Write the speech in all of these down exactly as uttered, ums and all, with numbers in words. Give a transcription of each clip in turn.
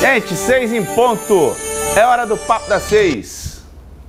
Gente, seis em ponto. É hora do Papo das Seis.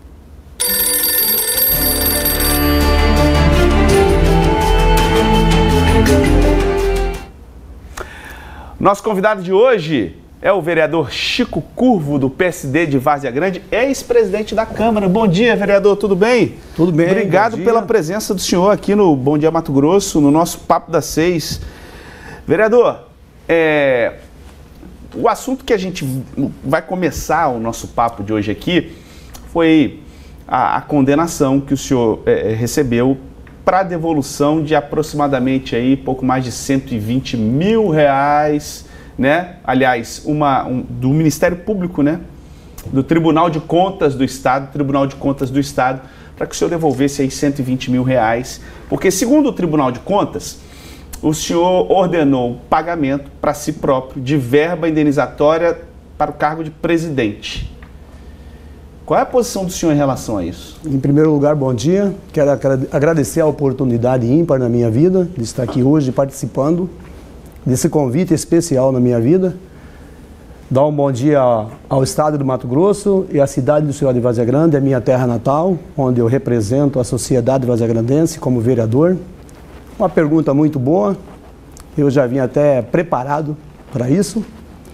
Nosso convidado de hoje é o vereador Chico Curvo, do P S D de Várzea Grande, ex-presidente da Câmara. Bom dia, vereador, tudo bem? Tudo bem. Obrigado pela presença do senhor aqui no Bom Dia Mato Grosso, no nosso Papo das Seis. Vereador, é... o assunto que a gente vai começar o nosso papo de hoje aqui foi a, a condenação que o senhor é, recebeu para a devolução de aproximadamente aí pouco mais de cento e vinte mil reais, né? Aliás, uma, um, do Ministério Público, né? Do Tribunal de Contas do Estado, Tribunal de Contas do Estado, para que o senhor devolvesse aí cento e vinte mil reais, porque segundo o Tribunal de Contas, o senhor ordenou pagamento para si próprio de verba indenizatória para o cargo de presidente. Qual é a posição do senhor em relação a isso? Em primeiro lugar, bom dia. Quero agradecer a oportunidade ímpar na minha vida de estar aqui hoje participando desse convite especial na minha vida. Dar um bom dia ao estado do Mato Grosso e à cidade do senhor de Várzea Grande, a minha terra natal, onde eu represento a sociedade vazagrandense como vereador. Uma pergunta muito boa, eu já vim até preparado para isso.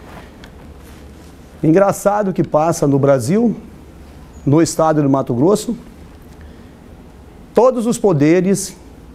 Engraçado que passa no Brasil, no estado do Mato Grosso, todos os poderes,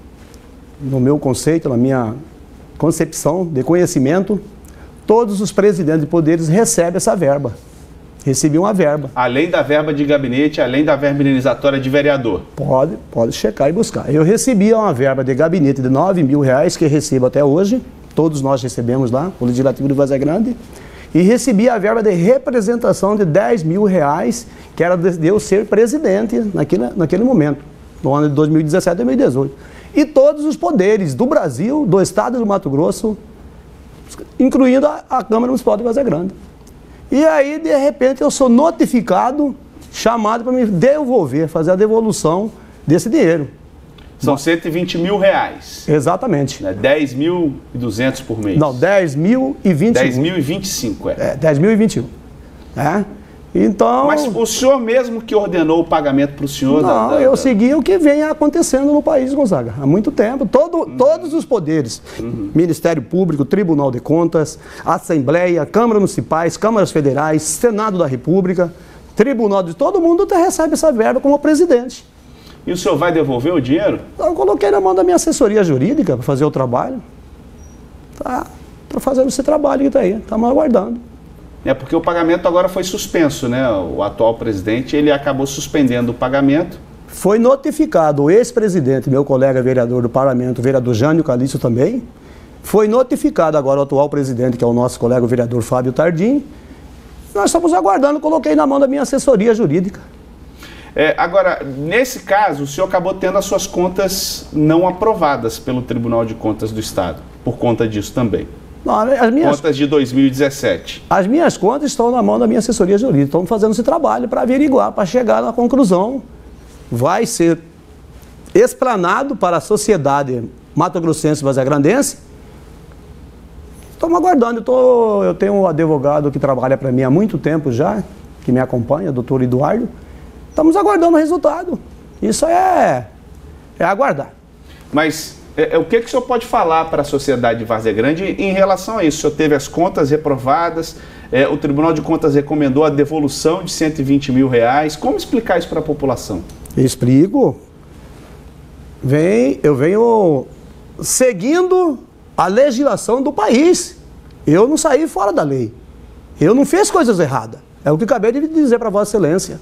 no meu conceito, na minha concepção de conhecimento, todos os presidentes de poderes recebem essa verba. Recebi uma verba. Além da verba de gabinete, além da verba indenizatória de vereador? Pode, pode checar e buscar. Eu recebi uma verba de gabinete de nove mil reais, que recebo até hoje. Todos nós recebemos lá, o Legislativo de Várzea Grande. E recebi a verba de representação de dez mil reais, que era de eu ser presidente naquele, naquele momento, no ano de dois mil e dezessete e dois mil e dezoito. E todos os poderes do Brasil, do estado do Mato Grosso, incluindo a, a Câmara Municipal de Várzea Grande. E aí, de repente, eu sou notificado, chamado para me devolver, fazer a devolução desse dinheiro. São cento e vinte mil reais. Exatamente. Né? dez mil e duzentos por mês. Não, dez mil e vinte e um. dez mil e vinte e cinco, é. É, dez mil e vinte e um. É? Então... Mas o senhor mesmo que ordenou o pagamento para o senhor? Não, da, da, eu da... segui o que vem acontecendo no país, Gonzaga, há muito tempo. Todo, uhum. Todos os poderes, uhum. Ministério Público, Tribunal de Contas, Assembleia, Câmara Municipais, Câmaras Federais, Senado da República, Tribunal de... Todo mundo recebe essa verba como presidente. E o senhor vai devolver o dinheiro? Eu coloquei na mão da minha assessoria jurídica para fazer o trabalho. Tá, tô fazendo esse trabalho que está aí, estamos aguardando. É porque o pagamento agora foi suspenso, né? O atual presidente, ele acabou suspendendo o pagamento. Foi notificado o ex-presidente, meu colega vereador do parlamento, o vereador Jânio Calixto também. Foi notificado agora o atual presidente, que é o nosso colega o vereador Fábio Tardim. Nós estamos aguardando, coloquei na mão da minha assessoria jurídica. É, agora, nesse caso, o senhor acabou tendo as suas contas não aprovadas pelo Tribunal de Contas do Estado, por conta disso também. Não, as minhas, contas de dois mil e dezessete. As minhas contas estão na mão da minha assessoria jurídica. Estamos fazendo esse trabalho para averiguar, para chegar na conclusão. Vai ser explanado para a sociedade mato-grossense e vazagrandense. Estamos aguardando. Eu, tô, eu tenho um advogado que trabalha para mim há muito tempo já, que me acompanha, o doutor Eduardo. Estamos aguardando o resultado. Isso é, é aguardar. Mas... É, é, o que, que o senhor pode falar para a sociedade de Várzea Grande em relação a isso? O senhor teve as contas reprovadas, é, o Tribunal de Contas recomendou a devolução de cento e vinte mil reais. Como explicar isso para a população? Eu explico. Vem, eu venho seguindo a legislação do país. Eu não saí fora da lei. Eu não fiz coisas erradas. É o que acabei de dizer para Vossa Excelência.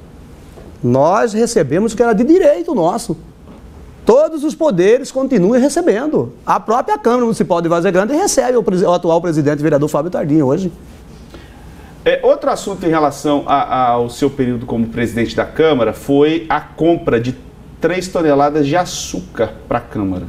Nós recebemos o que era de direito nosso. Todos os poderes continuam recebendo. A própria Câmara Municipal de Várzea Grande recebe o, o atual presidente, o vereador Fábio Tardim, hoje. É, outro assunto em relação a, a, ao seu período como presidente da Câmara foi a compra de três toneladas de açúcar para a Câmara.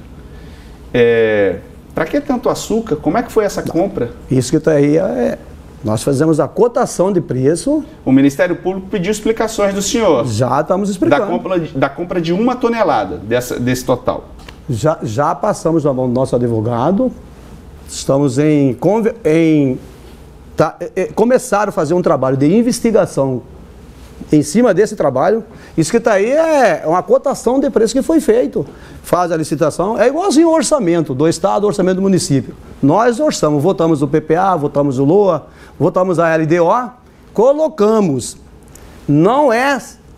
É, para que tanto açúcar? Como é que foi essa compra? Isso que está aí é... Nós fazemos a cotação de preço. O Ministério Público pediu explicações do senhor. Já estamos explicando. Da compra de, da compra de uma tonelada dessa, desse total. Já, já passamos na mão do nosso advogado. Estamos em, em Tá, é, começaram a fazer um trabalho de investigação em cima desse trabalho. Isso que está aí é uma cotação de preço que foi feito. Faz a licitação, é igualzinho o orçamento do Estado, o orçamento do município. Nós orçamos, votamos o P P A, votamos o LOA, votamos a L D O, colocamos. Não é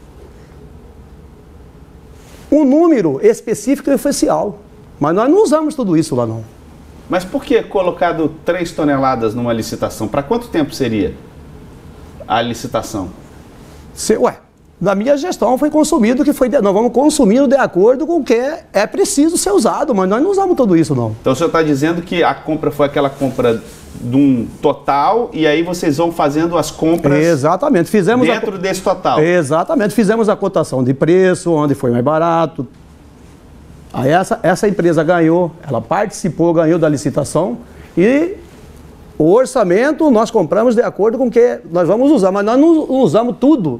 um número específico e oficial, mas nós não usamos tudo isso lá não. Mas por que colocado três toneladas numa licitação? Para quanto tempo seria a licitação? Se, ué, na minha gestão foi consumido o que foi... De, nós vamos consumindo de acordo com o que é preciso ser usado, mas nós não usamos tudo isso, não. Então o senhor está dizendo que a compra foi aquela compra de um total e aí vocês vão fazendo as compras... Exatamente. Fizemos dentro a, desse total. Exatamente. Fizemos a cotação de preço, onde foi mais barato. Aí essa, essa empresa ganhou, ela participou, ganhou da licitação e o orçamento nós compramos de acordo com o que nós vamos usar, mas nós não usamos tudo,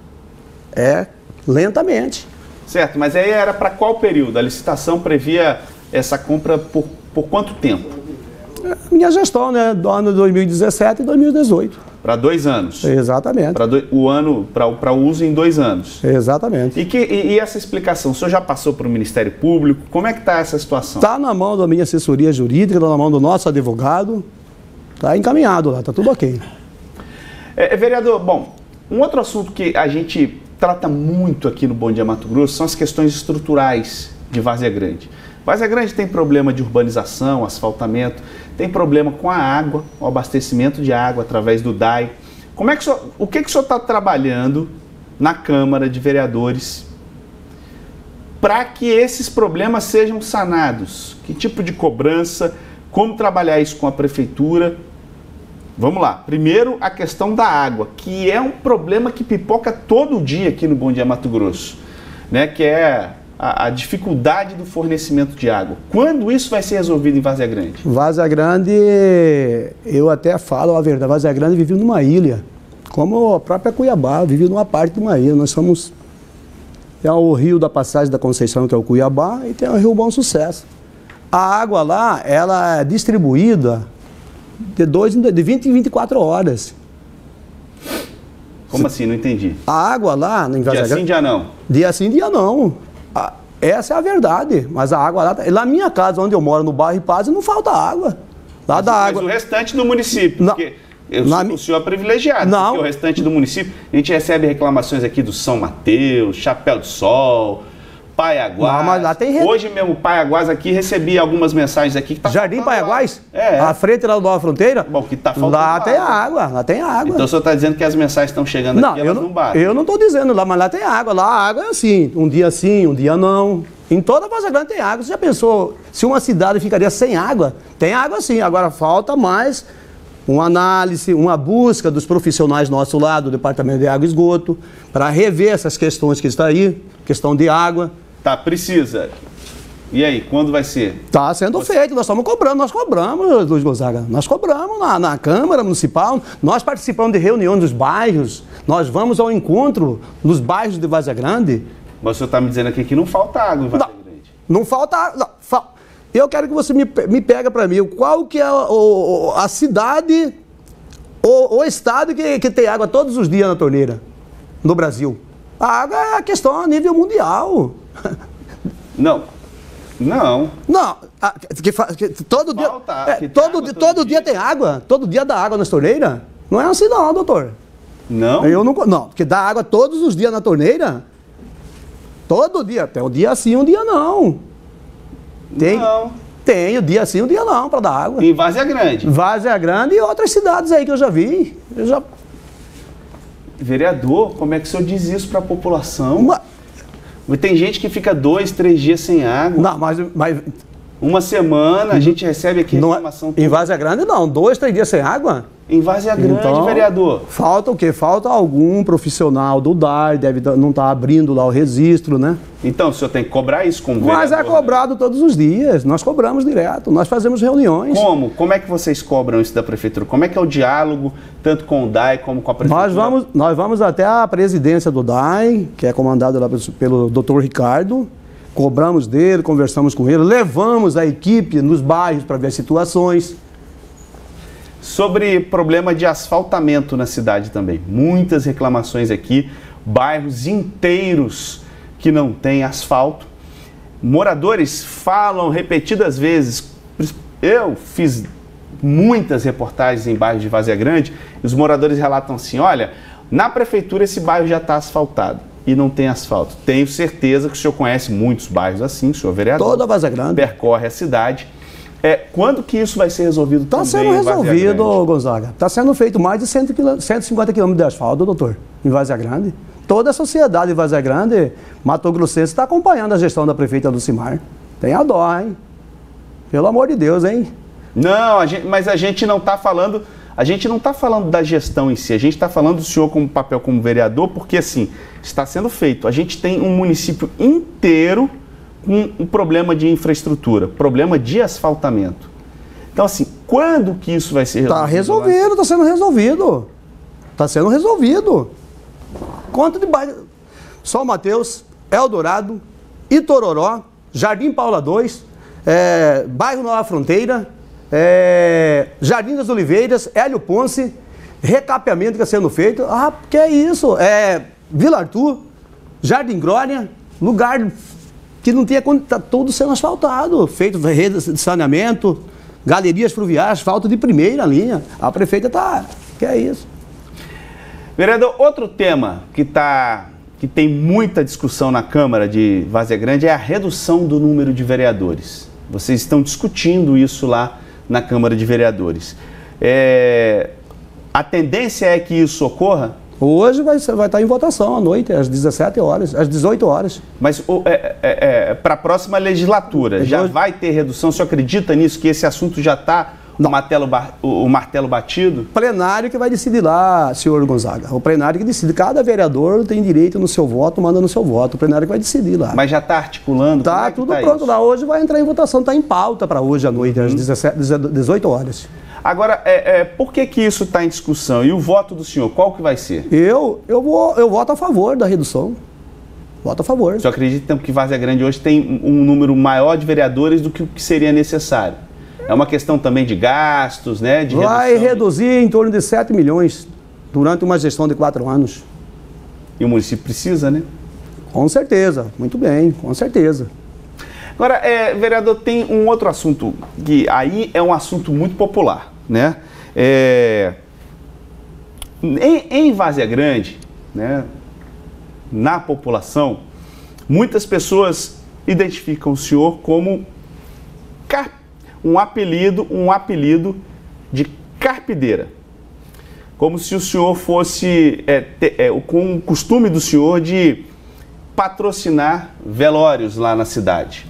é lentamente. Certo, mas aí era para qual período? A licitação previa essa compra por, por quanto tempo? Minha gestão, né, do ano dois mil e dezessete e dois mil e dezoito. Para dois anos? Exatamente. Para o ano, para o uso em dois anos? Exatamente. E, que, e, e essa explicação, o senhor já passou para o Ministério Público? Como é que está essa situação? Está na mão da minha assessoria jurídica, está na mão do nosso advogado, está encaminhado lá, está tudo ok. É, vereador, bom, um outro assunto que a gente trata muito aqui no Bom Dia Mato Grosso são as questões estruturais de Várzea Grande. Várzea Grande tem problema de urbanização, asfaltamento, tem problema com a água, o abastecimento de água através do D A I. Como é que o, senhor, o que, que o senhor está trabalhando na Câmara de Vereadores para que esses problemas sejam sanados? Que tipo de cobrança? Como trabalhar isso com a Prefeitura? Vamos lá. Primeiro, a questão da água, que é um problema que pipoca todo dia aqui no Bom Dia Mato Grosso, né? Que é a, a dificuldade do fornecimento de água. Quando isso vai ser resolvido em Várzea Grande? Várzea Grande, eu até falo a verdade, Várzea Grande vive numa ilha, como a própria Cuiabá, vive numa parte de uma ilha. Nós somos, tem o rio da Passagem da Conceição, que é o Cuiabá, e tem o rio Bom Sucesso. A água lá, ela é distribuída de, dois, de vinte em vinte e quatro horas. Como assim? Não entendi. A água lá... Em dia sim, dia não? Dia sim, dia não. A, essa é a verdade. Mas a água lá... Na minha casa, onde eu moro, no bairro Paz, não falta água. Lá mas, da mas água... o restante do município, não, porque eu, na, o senhor é privilegiado, não, porque o restante do município... A gente recebe reclamações aqui do São Mateus, Chapéu do Sol... Paiaguás. Não, mas lá tem... Hoje mesmo, Paiaguás aqui, recebi algumas mensagens aqui que tá Jardim Paiaguás? É. À frente lá do Nova Fronteira? Bom, que tá faltando lá água. tem água, lá tem água. Então o senhor está dizendo que as mensagens estão chegando não, aqui, elas eu não batem. Eu não estou dizendo lá, mas lá tem água. Lá a água é assim, um dia sim, um dia não. Em toda a Várzea Grande tem água. Você já pensou se uma cidade ficaria sem água? Tem água sim, agora falta mais uma análise, uma busca dos profissionais do nosso lado, do Departamento de Água e Esgoto, para rever essas questões que estão aí, questão de água. Tá, precisa. E aí, quando vai ser? Está sendo Você... feito, nós estamos cobrando, nós cobramos, Luiz Gonzaga, nós cobramos na, na Câmara Municipal, nós participamos de reuniões dos bairros, nós vamos ao encontro nos bairros de Várzea Grande. Mas o senhor está me dizendo aqui que não falta água em Várzea Grande. Não, não falta água. Fa... Eu quero que você me, me pega para mim, qual que é a, a, a cidade ou o estado que, que tem água todos os dias na torneira no Brasil? A água é a questão a nível mundial. Não, não. Não, a, que, que, todo Falta, dia, é, todo, todo, dia, todo dia. dia tem água, todo dia dá água nas torneiras. Não é assim não, doutor. Não? Eu não, não, porque dá água todos os dias na torneira. Todo dia, tem um dia sim, um dia não. Tem, não. Tem o dia sim, um dia não para dar água. Em Várzea Grande. Várzea Grande e outras cidades aí que eu já vi. Eu já... Vereador, como é que o senhor diz isso para a população? Uma... Tem gente que fica dois, três dias sem água. Não, mas... mas... Uma semana a gente recebe aqui reclamação. Não, em Várzea Grande não, dois, três dias sem água. Em Várzea Grande, então, vereador. Falta o quê? Falta algum profissional do D A I, deve não estar tá abrindo lá o registro, né? Então, o senhor tem que cobrar isso como vereador? Mas é cobrado, né? Todos os dias, nós cobramos direto, nós fazemos reuniões. Como? Como é que vocês cobram isso da Prefeitura? Como é que é o diálogo, tanto com o D A I como com a Prefeitura? Nós vamos, nós vamos até a presidência do D A I, que é comandada lá pelo doutor Ricardo, cobramos dele, conversamos com ele, levamos a equipe nos bairros para ver as situações. sobre problema de asfaltamento na cidade também. Muitas reclamações aqui, bairros inteiros que não têm asfalto. Moradores falam repetidas vezes, eu fiz muitas reportagens em bairros de Várzea Grande, e os moradores relatam assim, olha, na prefeitura esse bairro já está asfaltado e não tem asfalto. Tenho certeza que o senhor conhece muitos bairros assim, o senhor vereador. Toda Várzea Grande. Percorre a cidade. É, quando que isso vai ser resolvido Está também sendo em Várzea resolvido, Grande? Gonzaga. Está sendo feito mais de cento e cinquenta quilômetros de asfalto, doutor, em Várzea Grande. Toda a sociedade de Várzea Grande, Mato Grossense, está acompanhando a gestão da prefeita Lucimar. Tem a dó, hein? Pelo amor de Deus, hein? Não, a gente, mas a gente não está falando, a gente não está falando da gestão em si, a gente está falando do senhor como papel como vereador, porque assim, está sendo feito. A gente tem um município inteiro com um problema de infraestrutura, problema de asfaltamento. Então assim, quando que isso vai ser resolvido? Está resolvido, está sendo resolvido. Está sendo resolvido. Conta de bairro. São Mateus, Eldorado, Itororó, Jardim Paula dois, é, bairro Nova Fronteira, é, Jardim das Oliveiras, Hélio Ponce, recapeamento que está sendo feito. Ah, que é isso? É, Vila Arthur, Jardim Glória, lugar que não tinha quando está tudo sendo asfaltado, feito redes de saneamento, galerias fluviais, asfalto de primeira linha. A prefeita está, que é isso? Vereador, outro tema que, tá, que tem muita discussão na Câmara de Várzea Grande é a redução do número de vereadores. Vocês estão discutindo isso lá na Câmara de Vereadores. É, a tendência é que isso ocorra? Hoje vai, vai estar em votação à noite, às dezessete horas, às dezoito horas. Mas é, é, é, para a próxima legislatura, é já hoje... vai ter redução? O senhor acredita nisso, que esse assunto já está o martelo, o martelo batido? Plenário que vai decidir lá, senhor Gonzaga. O plenário que decide. Cada vereador tem direito no seu voto, manda no seu voto. O plenário que vai decidir lá. Mas já está articulando? Está é tudo tá pronto isso? lá. Hoje vai entrar em votação, está em pauta para hoje à noite, uhum. às dezessete, dezoito horas. Agora, é, é, por que que isso está em discussão? E o voto do senhor, qual que vai ser? Eu, eu, vou, eu voto a favor da redução. Voto a favor. O senhor acredita que Várzea Grande hoje tem um número maior de vereadores do que o que seria necessário? É uma questão também de gastos, né? De vai redução reduzir de... em torno de sete milhões durante uma gestão de quatro anos. E o município precisa, né? Com certeza. Muito bem, com certeza. Agora, é, vereador, tem um outro assunto que aí é um assunto muito popular, né? É, em, em Várzea Grande, né, na população, muitas pessoas identificam o senhor como car, um apelido, um apelido de carpideira. Como se o senhor fosse, é, te, é, com o costume do senhor de patrocinar velórios lá na cidade.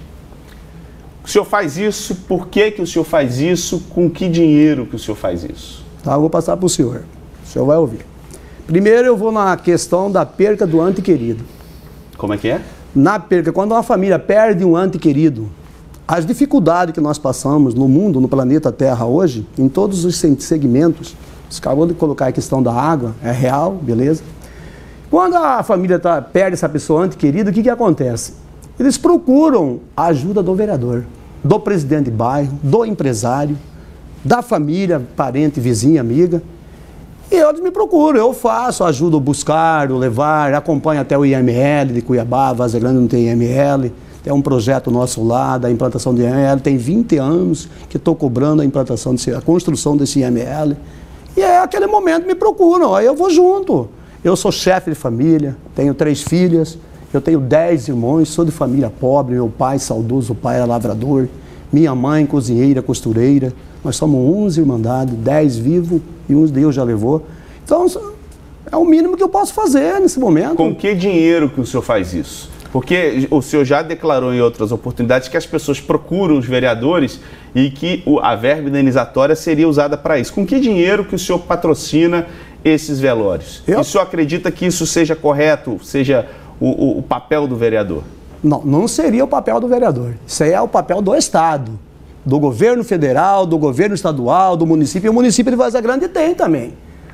O senhor faz isso, por que que o senhor faz isso, com que dinheiro que o senhor faz isso? Tá, eu vou passar para o senhor, o senhor vai ouvir. Primeiro eu vou na questão da perca do ente querido. Como é que é? Na perca, quando uma família perde um ente querido, as dificuldades que nós passamos no mundo, no planeta Terra hoje, em todos os segmentos, você acabou de colocar a questão da água, é real, beleza? Quando a família tá, perde essa pessoa ente querida, o que que acontece? Eles procuram a ajuda do vereador, do presidente de bairro, do empresário, da família, parente, vizinha, amiga. E eles me procuram, eu faço, ajudo a buscar, a levar, acompanho até o I M L de Cuiabá, Várzea Grande não tem I M L. Tem um projeto nosso lá da implantação do I M L, tem vinte anos que estou cobrando a implantação, desse, a construção desse I M L. E é aquele momento me procuram, aí eu vou junto. Eu sou chefe de família, tenho três filhas, eu tenho dez irmãos, sou de família pobre, meu pai saudoso, o pai era lavrador, minha mãe cozinheira, costureira, nós somos onze irmandades, dez vivos e uns Deus já levou. Então é o mínimo que eu posso fazer nesse momento. Com que dinheiro que o senhor faz isso? Porque o senhor já declarou em outras oportunidades que as pessoas procuram os vereadores e que a verba indenizatória seria usada para isso. Com que dinheiro que o senhor patrocina esses velórios? Eu... E o senhor acredita que isso seja correto, seja o, o, o papel do vereador? Não, não seria o papel do vereador. Isso aí é o papel do Estado, do governo federal, do governo estadual, do município. E o município de Várzea Grande tem também.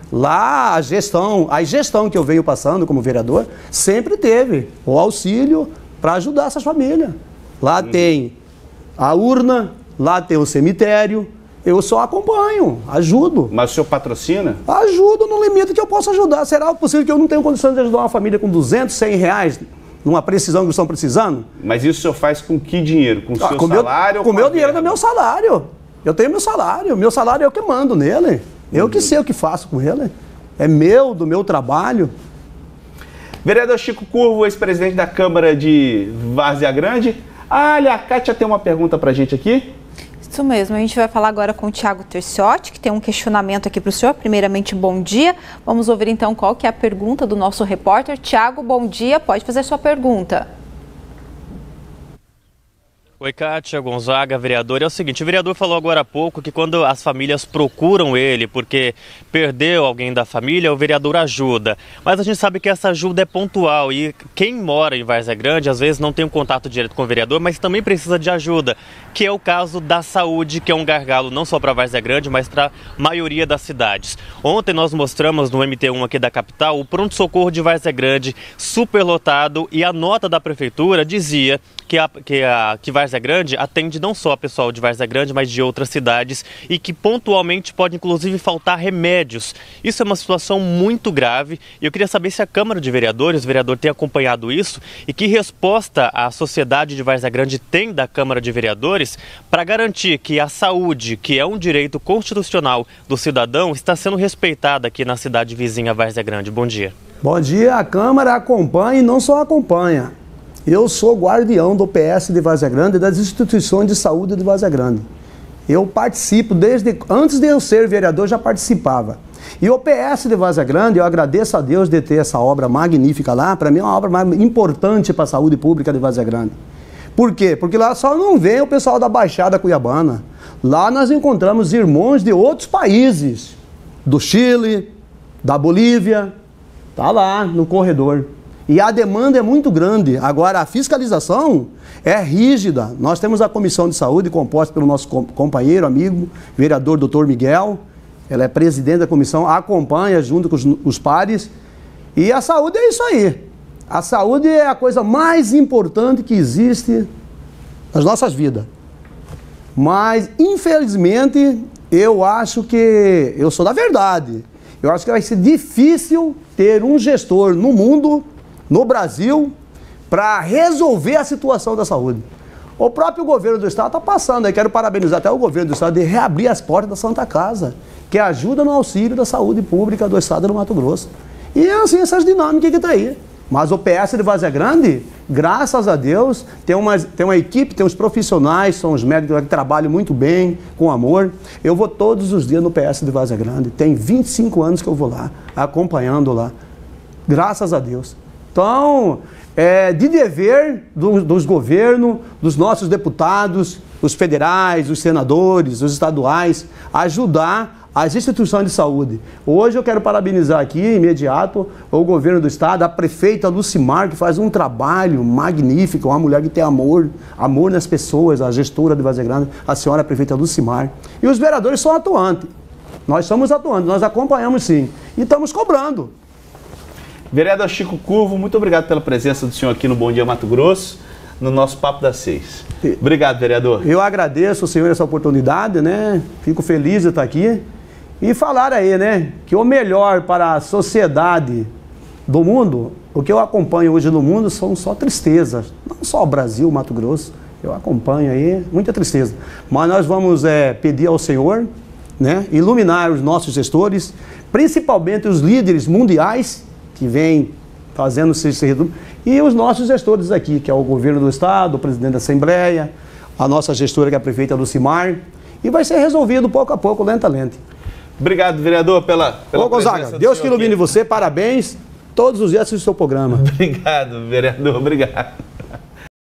Lá a gestão, a gestão que eu venho passando como vereador, sempre teve o auxílio para ajudar essas famílias. Lá hum. tem a urna, lá tem o cemitério, Eu só acompanho, ajudo. Mas o senhor patrocina? Ajudo no limite que eu posso ajudar. Será possível que eu não tenha condições de ajudar uma família com duzentos, cem reais numa precisão que estão precisando? Mas isso o senhor faz com que dinheiro? Com o ah, seu com salário? Meu, com o meu dinheiro do meu salário. Eu tenho meu salário. Meu salário é eu que mando nele. Eu que sei o que faço com ele. É meu, do meu trabalho. Vereador Chico Curvo, ex-presidente da Câmara de Várzea Grande. Ah, olha, a Kátia tem uma pergunta pra gente aqui. Isso mesmo, a gente vai falar agora com o Thiago Terciotti, que tem um questionamento aqui para o senhor. Primeiramente, bom dia. Vamos ouvir então qual que é a pergunta do nosso repórter. Thiago, bom dia, pode fazer sua pergunta. Oi, Kátia Gonzaga, vereador. É o seguinte, o vereador falou agora há pouco que quando as famílias procuram ele porque perdeu alguém da família, o vereador ajuda. Mas a gente sabe que essa ajuda é pontual e quem mora em Várzea Grande às vezes não tem um contato direto com o vereador, mas também precisa de ajuda, que é o caso da saúde, que é um gargalo não só para Várzea Grande, mas para a maioria das cidades. Ontem nós mostramos no M T um aqui da capital o pronto-socorro de Várzea Grande superlotado e a nota da prefeitura dizia que a, que a que Várzea Grande atende não só pessoal de Várzea Grande, mas de outras cidades e que pontualmente pode inclusive faltar remédios. Isso é uma situação muito grave e eu queria saber se a Câmara de Vereadores, o vereador tem acompanhado isso e que resposta a sociedade de Várzea Grande tem da Câmara de Vereadores para garantir que a saúde, que é um direito constitucional do cidadão, está sendo respeitada aqui na cidade vizinha Várzea Grande. Bom dia. Bom dia, a Câmara acompanha e não só acompanha. Eu sou guardião do P S de Várzea Grande e das instituições de saúde de Várzea Grande. Eu participo, desde antes de eu ser vereador, já participava. E o P S de Várzea Grande, eu agradeço a Deus de ter essa obra magnífica lá. Para mim é uma obra mais importante para a saúde pública de Várzea Grande. Por quê? Porque lá só não vem o pessoal da Baixada Cuiabana. Lá nós encontramos irmãos de outros países, do Chile, da Bolívia, tá lá no corredor. E a demanda é muito grande. Agora, a fiscalização é rígida. Nós temos a Comissão de Saúde, composta pelo nosso companheiro, amigo, vereador doutor Miguel. Ela é presidente da comissão, acompanha junto com os, os pares. E a saúde é isso aí. A saúde é a coisa mais importante que existe nas nossas vidas. Mas, infelizmente, eu acho que... Eu sou da verdade. Eu acho que vai ser difícil ter um gestor no mundo, no Brasil, para resolver a situação da saúde. O próprio governo do estado está passando, eu quero parabenizar até o governo do estado de reabrir as portas da Santa Casa, que ajuda no auxílio da saúde pública do estado do Mato Grosso. E é assim, essas dinâmicas que está aí. Mas o P S de Várzea Grande, graças a Deus, tem uma, tem uma equipe, tem uns profissionais, são os médicos que trabalham muito bem, com amor. Eu vou todos os dias no P S de Várzea Grande, tem vinte e cinco anos que eu vou lá, acompanhando lá. Graças a Deus. Então, é de dever do, dos governos, dos nossos deputados, os federais, os senadores, os estaduais, ajudar as instituições de saúde. Hoje eu quero parabenizar aqui, imediato, o governo do estado, a prefeita Lucimar, que faz um trabalho magnífico, uma mulher que tem amor, amor nas pessoas, a gestora de Várzea Grande, a senhora prefeita Lucimar. E os vereadores são atuantes. Nós somos atuantes, nós acompanhamos sim. E estamos cobrando. Vereador Chico Curvo, muito obrigado pela presença do senhor aqui no Bom Dia Mato Grosso, no nosso Papo das Seis. Obrigado, vereador. Eu agradeço ao senhor essa oportunidade, né? Fico feliz de estar aqui. E falar aí, né, que o melhor para a sociedade do mundo, o que eu acompanho hoje no mundo são só tristezas. Não só o Brasil, Mato Grosso, eu acompanho aí muita tristeza. Mas nós vamos é, pedir ao Senhor, né, iluminar os nossos gestores, principalmente os líderes mundiais que vêm fazendo esse retorno, e os nossos gestores aqui, que é o governo do estado, o presidente da Assembleia, a nossa gestora, que é a prefeita Lucimar, e vai ser resolvido pouco a pouco, lenta, lenta. Obrigado, vereador, pela, pela Ô, Gonzaga, Deus que ilumine você, parabéns, todos os dias assiste o seu programa. Obrigado, vereador, obrigado.